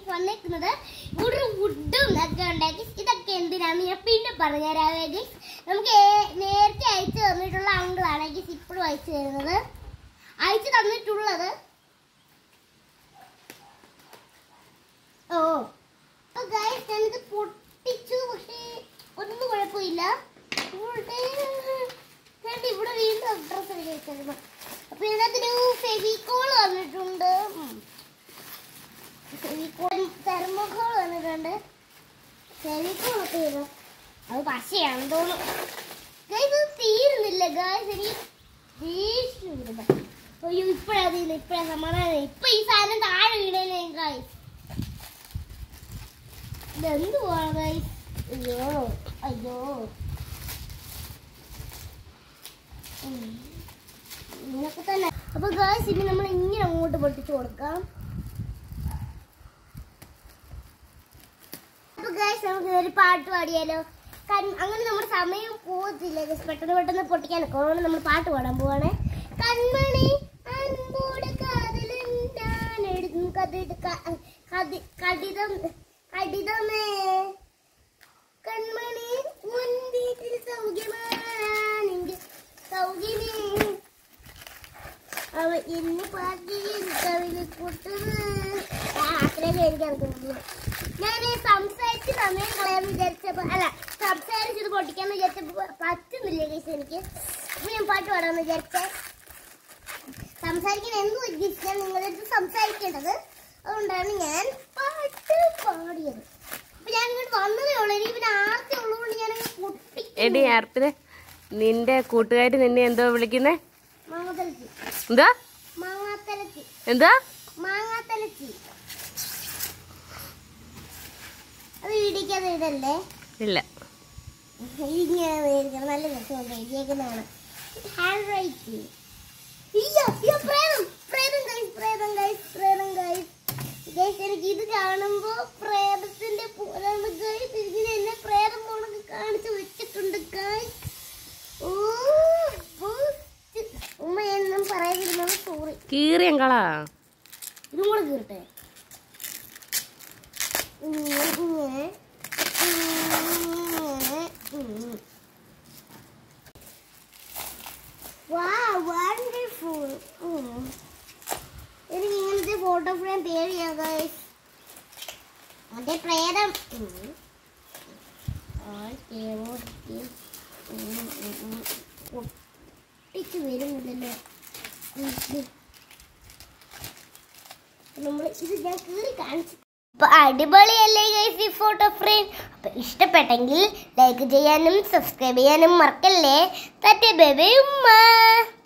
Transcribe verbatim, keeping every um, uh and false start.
വന്നേക്കുന്നത് ഒരു വുഡും ഒക്കെ ഉണ്ടാക്കി. ഇതൊക്കെ എന്തിനാന്ന് ഞാൻ പിന്നെ പറഞ്ഞുതരാവേ ഗൈസ്. നമുക്ക് നേരത്തെ അയച്ചു തന്നിട്ടുള്ള അങ്കിളാണ് ഗൈസ് ഇപ്പോഴും അയച്ചു തരുന്നത്. അയച്ചു തന്നിട്ടുള്ളത് ഓ ഗൈസ് ഞാനിത് പൊട്ടിച്ചു. പക്ഷേ ഒന്നും കുഴപ്പമില്ല. ഇവിടെ വീണ്ടും അഡ്രസ് കഴിച്ചിരുന്നു. അപ്പൊ ഇതിനകത്തൊരു ഫെവിക്കോൾ വന്നിട്ടുണ്ട്, തെർമോക്കോൾ വന്നിട്ടുണ്ട്. ഫെവിക്കോളൊക്കെ വരും. അത് പശയാണെന്ന് തോന്നുന്നു. ഗൈസ് ഇത് തീരുന്നില്ല ഗൈസ്. എനിക്ക് ദേഷ്യം വരുന്നു. അയ്യോ ഇപ്പഴാ തീരുന്നു, ഇപ്പഴാ സമാധാനം. ഇപ്പൊ ഈ സാധനം താഴെ വീണേനെ ഗൈസ്. ഇതെന്ത് പോവാ ഗൈസ്? അയ്യോ അയ്യോ ഇങ്ങനൊക്കെ തന്നെ. അപ്പൊ ഗൈസ് ഇനി നമ്മൾ ഇങ്ങനെ അങ്ങോട്ട് പൊട്ടിച്ചു കൊടുക്കാം. അപ്പൊ ഗൈസ് നമുക്ക് ഒരു പാട്ട് പാടിയാലോ? അങ്ങനെ നമ്മുടെ സമയം പോകത്തില്ല ഗൈസ്. പെട്ടെന്ന് പെട്ടെന്ന് പൊട്ടിക്കാനൊക്കെ അതുകൊണ്ട് നമ്മൾ പാട്ട് പാടാൻ പോവാണ്. കൺമണി അൻപോട് കാതലെടുക്കും കടിതം കടിതമേ കൺമണി മുൻ വീട്ടിൽ സൗഖ്യമാണെങ്കിൽ സൗഖ്യമേ അവ ഇന്ന് പാർട്ടിയിൽ കവിളി പൊട്ടുന്നു. അത്രയൊക്കെ എനിക്കറിയുള്ളൂ. ഞാൻ സംസാരിച്ച് സമയം കളയാൻ വിചാരിച്ചപ്പോ അല്ല സംസാരിച്ചത് പൊട്ടിക്കാന്ന് വിചാരിച്ചപ്പോ പറ്റുന്നില്ല ഗൈസ് എനിക്ക്. അപ്പൊ ഞാൻ പാട്ട് പാടാന്ന് വിചാരിച്ചേ. സംസാരിക്കാൻ എന്ത് ഉദ്ദേശിച്ചാൽ നിങ്ങളടുത്ത് സംസാരിക്കേണ്ടത്. അതുകൊണ്ടാണ് ഞാൻ പാട്ട് പാടിയത്. അപ്പൊ ഞാൻ ഇങ്ങോട്ട് വന്നതേ ഉള്ളൂ. എനിക്ക് പിന്നെ ആർത്തി ഉള്ളതുകൊണ്ട് ഞാൻ പൊട്ടി. നിന്റെ കൂട്ടുകാരി നിന്നെ എന്തോ വിളിക്കുന്നേ? മാങ്ങാത്തലച്ചി. എന്താ മാങ്ങാത്തലച്ചി? എന്താ മാങ്ങാത്തലച്ചി? അത് വീടിക്കാതെ ഇതല്ലേ? ഇല്ല, ഇങ്ങനെ നല്ല രസമുണ്ട് എഴുതിയേക്കുന്നതാണ്. Hand writing. എനിക്ക് ഇത് കാണുമ്പോ പ്രേതത്തിന്റെ പോലാണ് ഗൈസ്. ഇതിന് എന്നെ പ്രേതം പോണൊക്കെ കാണിച്ചു വെച്ചിട്ടുണ്ട് ഗൈസ്. ഉമ്മ എന്നും പറയാതിരുന്നത് സോറി. കീറിയങ്കളാ ഇതും കൂടെ കീറട്ടെ. ഇങ്ങനെ എനിക്ക് ഇങ്ങനത്തെ ഫോട്ടോ ഫ്രെയിം പേടിയാ ഗൈസ്. മറ്റേ പ്രേതം പൊട്ടിച്ച് വരുന്നില്ലല്ലോ നമ്മൾ. ഇത് ഞാൻ കീറി കാണിച്ചു. അപ്പൊ അടിപൊളിയല്ലേ ഗൈസ് ഈ ഫോട്ടോ ഫ്രെയിം? അപ്പൊ ഇഷ്ടപ്പെട്ടെങ്കിൽ ലൈക്ക് ചെയ്യാനും സബ്സ്ക്രൈബ് ചെയ്യാനും മറക്കല്ലേ. തന്റെ ബേബി ഉമ്മ.